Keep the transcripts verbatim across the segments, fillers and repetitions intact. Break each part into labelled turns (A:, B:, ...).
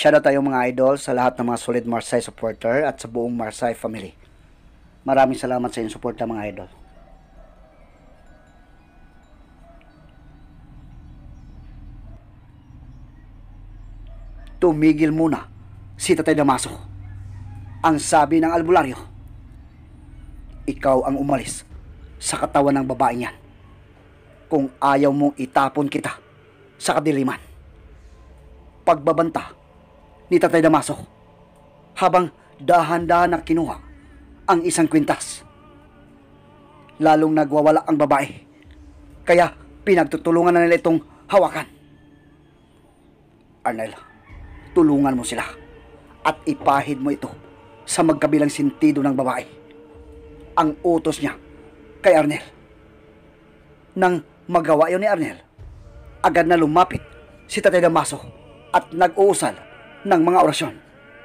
A: Shoutout tayo mga idol sa lahat ng mga solid Marsay supporter at sa buong Marsay family. Maraming salamat sa inyong suporta mga idol. Tumigil muna si Tatay Damaso. Ang sabi ng albularyo, ikaw ang umalis sa katawan ng babaeng yan kung ayaw mong itapon kita sa kadiliman. Pagbabanta ni Tatay Damaso habang dahan-dahan na kinuha ang isang kwintas. Lalong nagwawala ang babae, kaya pinagtutulungan na nila itong hawakan. Arnel, tulungan mo sila at ipahid mo ito sa magkabilang sentido ng babae. Ang utos niya kay Arnel. Nang magawa yun ni Arnel, agad na lumapit si Tatay Damaso at nag-uusal ng mga orasyon.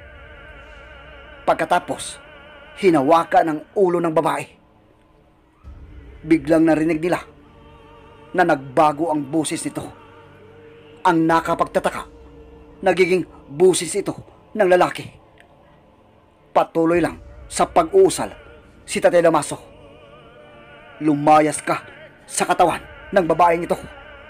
A: Pagkatapos, hinawakan ang ulo ng babae. Biglang narinig nila na nagbago ang busis nito. Ang nakapagtataka, nagiging busis ito ng lalaki. Patuloy lang sa pag-uusal si Tatay Damaso. Lumayas ka sa katawan ng babaeng ito.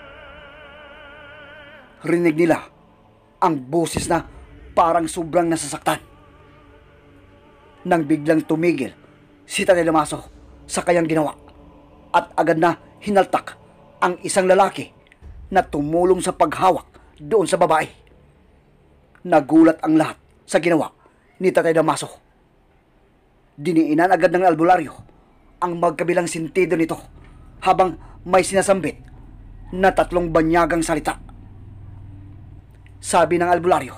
A: Rinig nila ang busis na parang sobrang nasasaktan. Nang biglang tumigil si Tatay Damaso sa kanyang ginawa at agad na hinaltak ang isang lalaki na tumulong sa paghawak doon sa babae. Nagulat ang lahat sa ginawa ni Tatay Damaso. Diniinan agad ng albularyo ang magkabilang sentido nito habang may sinasambit na tatlong banyagang salita. Sabi ng albularyo,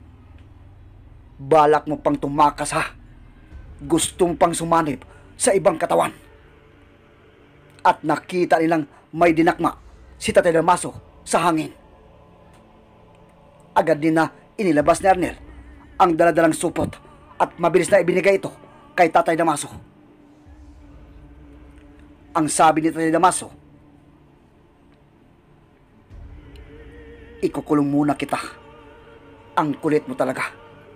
A: balak mo pang tumakas ha? Gustong pang sumanib sa ibang katawan. At nakita nilang may dinakma si Tatay Damaso sa hangin. Agad din na inilabas ni Arnel ang daladalang supot at mabilis na ibinigay ito kay Tatay Damaso. Ang sabi ni Tatay Damaso, ikukulong muna kita. Ang kulit mo talaga.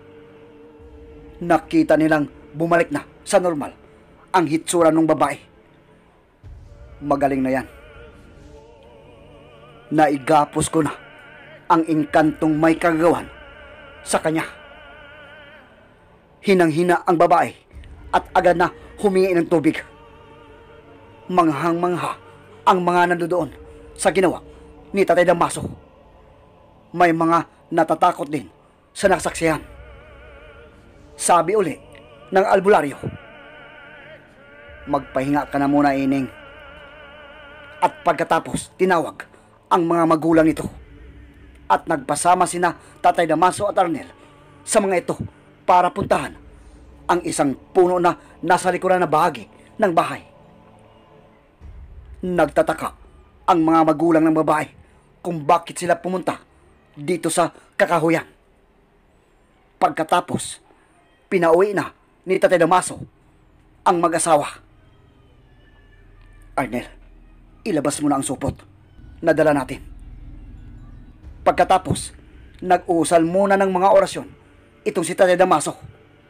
A: Nakita nilang bumalik na sa normal ang hitsura ng babae. Magaling na yan. Naigapos ko na ang engkantong may kagawan sa kanya. Hinang-hina ang babae at agad na humingi ng tubig. Manghang-mangha ang mga nandoon sa ginawa ni Tatay Damaso. May mga natatakot din sa nasaksihan. Sabi uli ng albularyo, magpahinga ka na muna, ining. At pagkatapos tinawag ang mga magulang nito at nagpasama sina Tatay Damaso at Arnel sa mga ito para puntahan ang isang puno na nasa likuran na bahagi ng bahay. Nagtataka ang mga magulang ng babae kung bakit sila pumunta dito sa kakahuyan. Pagkatapos, pinauwi na ni Tatay Damaso ang mag-asawa. Arnel, ilabas mo na ang supot na dala natin. Pagkatapos, nag-uusal muna ng mga orasyon itong si Tatay Damaso.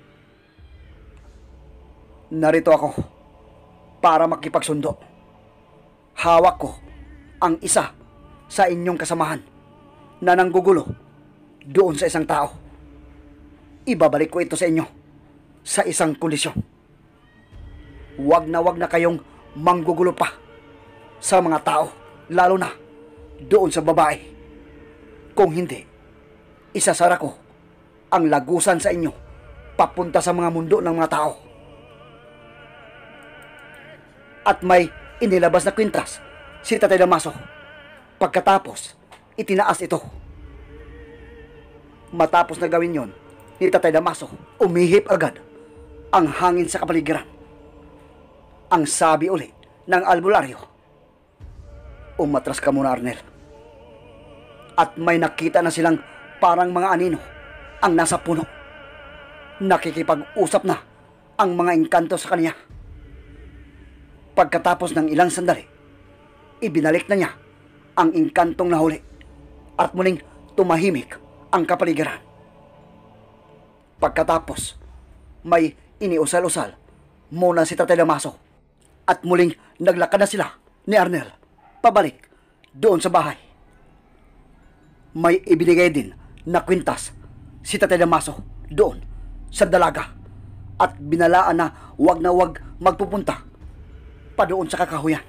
A: Narito ako para makipagsundo. Hawak ko ang isa sa inyong kasamahan na nanggugulo doon sa isang tao. Ibabalik ko ito sa inyo sa isang kondisyon. Huwag na huwag na kayong manggugulo pa sa mga tao, lalo na doon sa babae. Kung hindi, isasara ko ang lagusan sa inyo papunta sa mga mundo ng mga tao. At may inilabas na kwintas si Tatay Damaso. Pagkatapos, itinaas ito. Matapos na gawin yon ni Tatay Damaso, umihip agad ang hangin sa kapaligiran. Ang sabi uli ng albularyo, umatras ka muna, Arnel. At may nakita na silang parang mga anino ang nasa puno. Nakikipag-usap na ang mga engkanto sa kanya. Pagkatapos ng ilang sandali, ibinalik na niya ang engkantong nahuli at muling tumahimik ang kapaligiran. Pagkatapos, may iniusal-usal muna si Tatay Damaso at muling naglakad na sila ni Arnel pabalik doon sa bahay. May ibinigay din na kwintas si Tatay Damaso doon sa dalaga at binalaan na wag na wag magpupunta pa doon sa kakahuyan.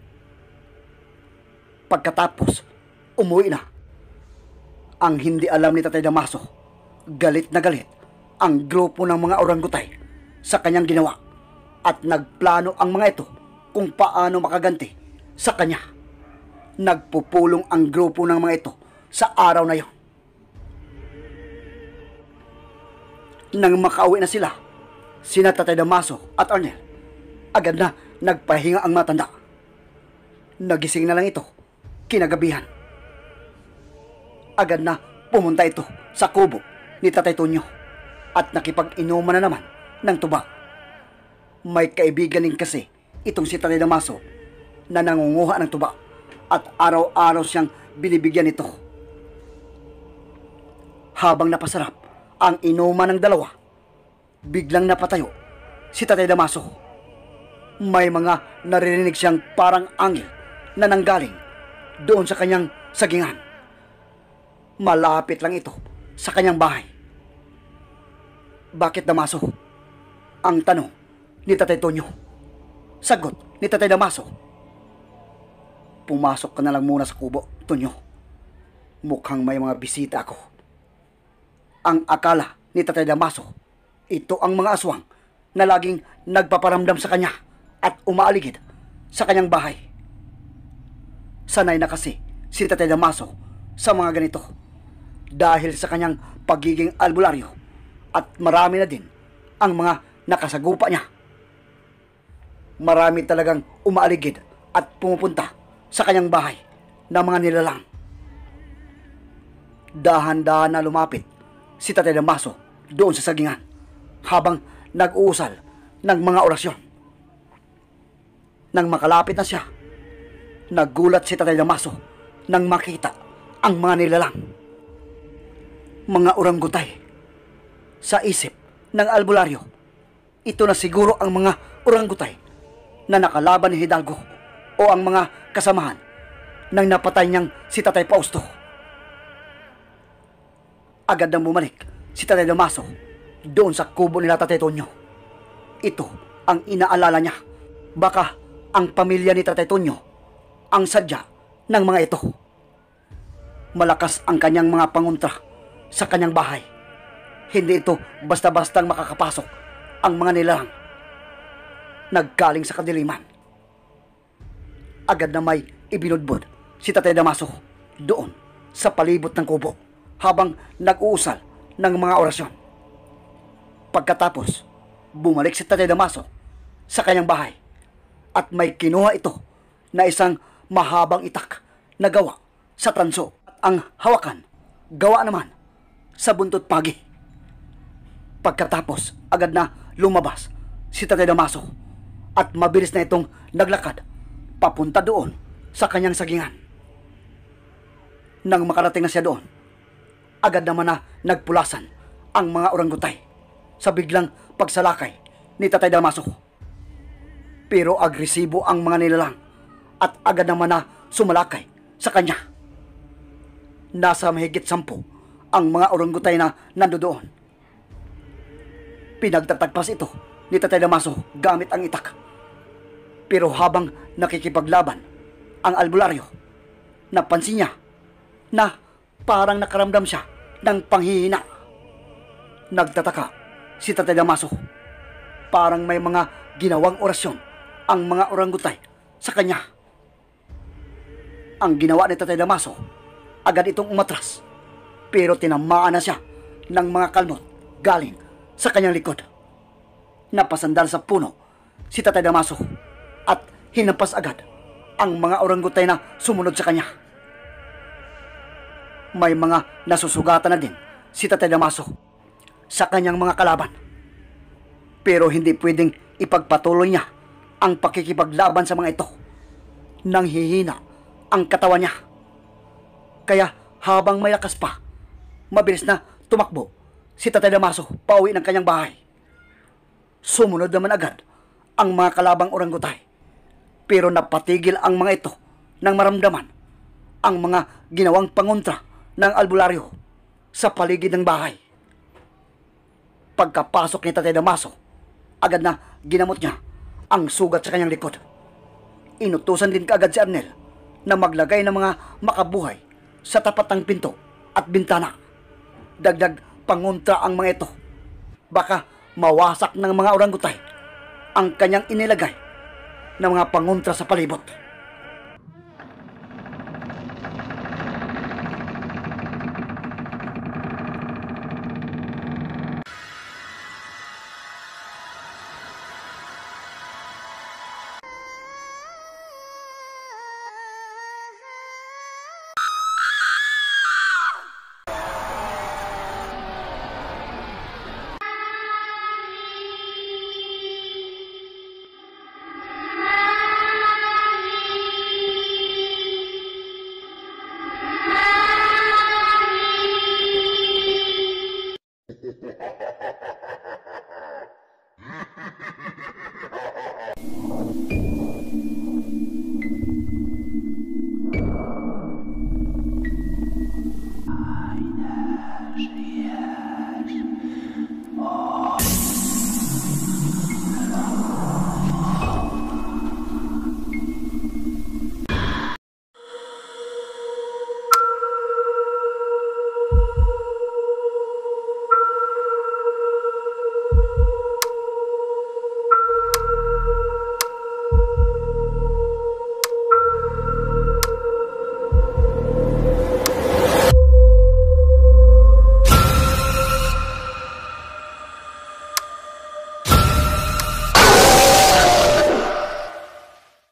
A: Pagkatapos, umuwi na. Ang hindi alam ni Tatay Damaso, galit na galit ang grupo ng mga orangutay sa kanyang ginawa at nagplano ang mga ito kung paano makaganti sa kanya. Nagpupulong ang grupo ng mga ito sa araw na yon. Nang makauwi na sila, sina Tatay Damaso at Arnel, agad na nagpahinga ang matanda. Nagising na lang ito kinagabihan. Agad na pumunta ito sa kubo ni Tatay Tonyo at nakipag-inuman na naman ng tuba. May kaibigan din kasi itong si Tatay Damaso na nangunguha ng tuba at araw-araw siyang binibigyan ito. Habang napasarap ang inuman ng dalawa, biglang napatayo si Tatay Damaso. May mga naririnig siyang parang angel na nanggaling doon sa kanyang sagingan. Malapit lang ito sa kanyang bahay. Bakit, Damaso? Ang tanong ni Tatay Tonyo. Sagot ni Tatay Damaso. Pumasok ka na lang muna sa kubo, Tonyo. Mukhang may mga bisita ako. Ang akala ni Tatay Damaso, ito ang mga aswang na laging nagpaparamdam sa kanya at umaaligid sa kanyang bahay. Sanay na kasi si Tatay Damaso sa mga ganito dahil sa kanyang pagiging albularyo at marami na din ang mga nakasagupa niya. Marami talagang umaaligid at pumupunta sa kanyang bahay na mga nilalang. Dahan-dahan na lumapit si Tatay Damaso doon sa sagingan habang nag-uusal ng mga orasyon. Nang makalapit na siya, nagulat si Tatay Damaso nang makita ang mga nilalang. Mga orangutay. Sa isip ng albularyo, ito na siguro ang mga orangutay na nakalaban ni Hidalgo o ang mga kasamahan ng napatay niyang si Tatay Fausto. Agad nang bumalik si Tatay Damaso doon sa kubo nila Tatay Tonyo. Ito ang inaalala niya. Baka ang pamilya ni Tatay Tonyo ang sadya ng mga ito. Malakas ang kanyang mga pangontra sa kanyang bahay. Hindi ito basta-bastang makakapasok ang mga nilalang. Naggaling sa kadiliman. Agad na may ibinudbod si Tatay Damaso doon sa palibot ng kubo habang nag-uusal ng mga orasyon. Pagkatapos, bumalik si Tatay Damaso sa kanyang bahay at may kinuha ito na isang mahabang itak na gawa sa tanso at ang hawakan gawa naman sa buntot pagi. Pagkatapos, agad na lumabas si Tatay Damaso at mabilis na itong naglakad papunta doon sa kanyang sagingan. Nang makarating na siya doon, agad naman na nagpulasan ang mga orangutay sa biglang pagsalakay ni Tatay Damaso. Pero agresibo ang mga nilalang at agad naman na sumalakay sa kanya. Nasa mahigit sampu ang mga orangutay na nandoon. Pinagtatagpas ito ni Tatay Damaso gamit ang itak. Pero habang nakikipaglaban ang albularyo, napansin niya na parang nakaramdam siya ng panghihina. Nagtataka si Tatay Damaso. Parang may mga ginawang orasyon ang mga orangutay sa kanya. Ang ginawa ni Tatay Damaso, agad itong umatras. Pero tinamaan na siya ng mga kalmot galing sa kanyang likod. Napasandal sa puno si Tatay Damaso at hinampas agad ang mga orangutay na sumunod sa kanya. May mga nasusugatan na din si Tatay Damaso sa kanyang mga kalaban. Pero hindi pwedeng ipagpatuloy niya ang pakikipaglaban sa mga ito. Nanghihina ang katawan niya. Kaya habang may lakas pa, mabilis na tumakbo si Tatay Damaso pauwi ng kanyang bahay. Sumunod naman agad ang mga kalabang orangutay. Pero napatigil ang mga ito nang maramdaman ang mga ginawang pangontra ng albularyo sa paligid ng bahay. Pagkapasok ni Tatay Damaso, agad na ginamot niya ang sugat sa kanyang likod. Inutusan din kaagad si Arnel na maglagay ng mga makabuhay sa tapat ng pinto at bintana. Dagdag pangontra ang mga ito. Baka mawasak ng mga orangutay ang kanyang inilagay na mga pangontra sa palibot.
B: Ha ha ha ha ha!